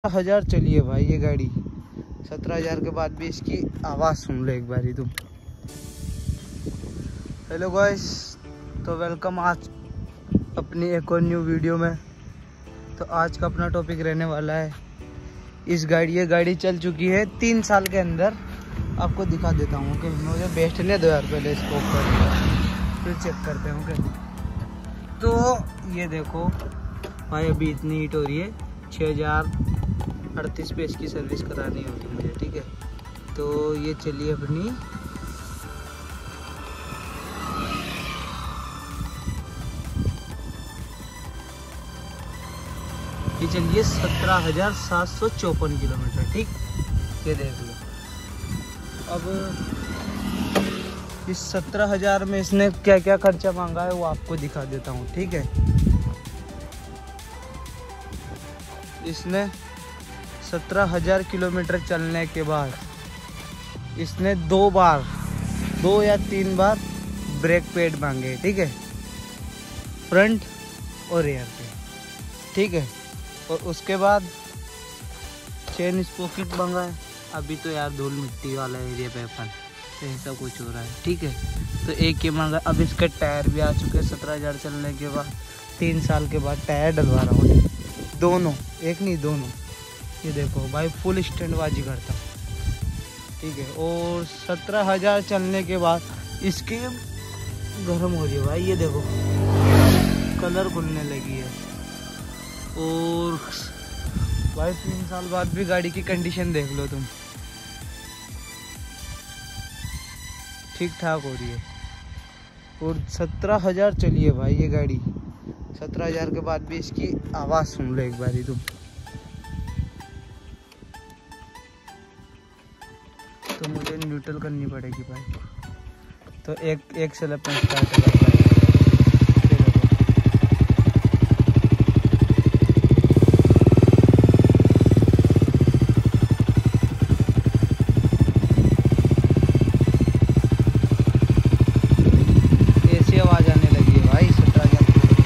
17,000 चली है भाई ये गाड़ी। 17,000 के बाद भी इसकी आवाज़ सुन लो एक बारी तुम। हेलो गाइस, तो वेलकम आज अपनी एक और न्यू वीडियो में। तो आज का अपना टॉपिक रहने वाला है इस गाड़ी। ये गाड़ी चल चुकी है 3 साल के अंदर। आपको दिखा देता हूँ कि मुझे बेस्ट ने 2,000 पहले इसको ऊपर फिर चेक करते हैं। ओके, तो ये देखो भाई, अभी इतनी हीट हो रही है। 6,038 पे इसकी सर्विस करानी होगी मुझे, ठीक है। तो ये चलिए अपनी ये चलिए 17,754 किलोमीटर, ठीक। ये देख लो। अब इस 17,000 में इसने क्या क्या खर्चा मांगा है वो आपको दिखा देता हूँ, ठीक है। इसने 17,000 किलोमीटर चलने के बाद इसने 2 या 3 बार ब्रेक पैड मांगे, ठीक है, फ्रंट और रियर पे, ठीक है। और उसके बाद चेन स्पॉकेट मांगा है। अभी तो यार धूल मिट्टी वाला एरिया पे अपन तो ऐसा कुछ हो रहा है, ठीक है। तो एक ये मांगा। अब इसके टायर भी आ चुके हैं 17,000 चलने के बाद। 3 साल के बाद टायर डलवा रहा हूँ, दोनों, एक नहीं दोनों। ये देखो भाई, फुल स्टैंड बाजी करता, ठीक है। और 17,000 चलने के बाद इसकी गर्म हो रही है भाई, ये देखो कलर खुलने लगी है। और भाई 3 साल बाद भी गाड़ी की कंडीशन देख लो तुम, ठीक ठाक हो रही है। और 17,000 चली है भाई ये गाड़ी। 17,000 के बाद भी इसकी आवाज़ सुन लो एक बारी तुम। तो मुझे न्यूट्रल करनी पड़ेगी बाइक, तो एक से अपन स्टार्ट करते हैं। ऐसी आवाज़ आने लगी है भाई 17,000।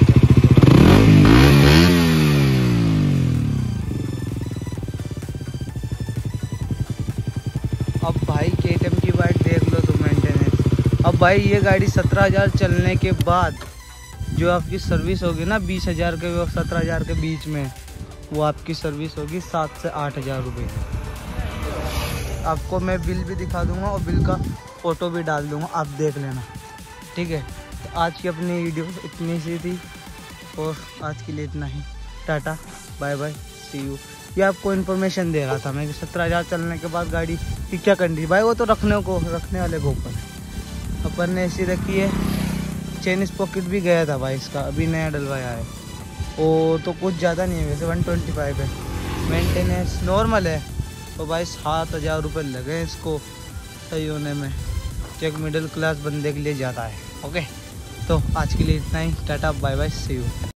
अब भाई KTM की बाइक देख लो तो मेंटेनेंस। अब भाई ये गाड़ी 17,000 चलने के बाद जो आपकी सर्विस होगी ना 20,000 के और 17,000 के बीच में, वो आपकी सर्विस होगी 7 से 8,000 रुपये। आपको मैं बिल भी दिखा दूंगा और बिल का फ़ोटो भी डाल दूंगा, आप देख लेना, ठीक है। तो आज की अपनी वीडियो इतनी सी थी और आज के लिए इतना ही। Tata bye bye, see you. ये आपको इन्फॉर्मेशन दे रहा था मैं कि 17,000 चलने के बाद गाड़ी की क्या कंडीशन। भाई वो तो रखने वाले को ऊपर अपन ने ऐसी रखी है। चेन स्पॉकेट भी गया था भाई इसका, अभी नया डलवाया है। वो तो कुछ ज़्यादा नहीं है वैसे, 125 है। मेंटेनेंस नॉर्मल है। तो भाई 7,000 रुपये लगे इसको सही होने में। चेक मिडिल क्लास बंदे के लिए ज़्यादा है। ओके, तो आज के लिए इतना ही। Tata bye bye, see you.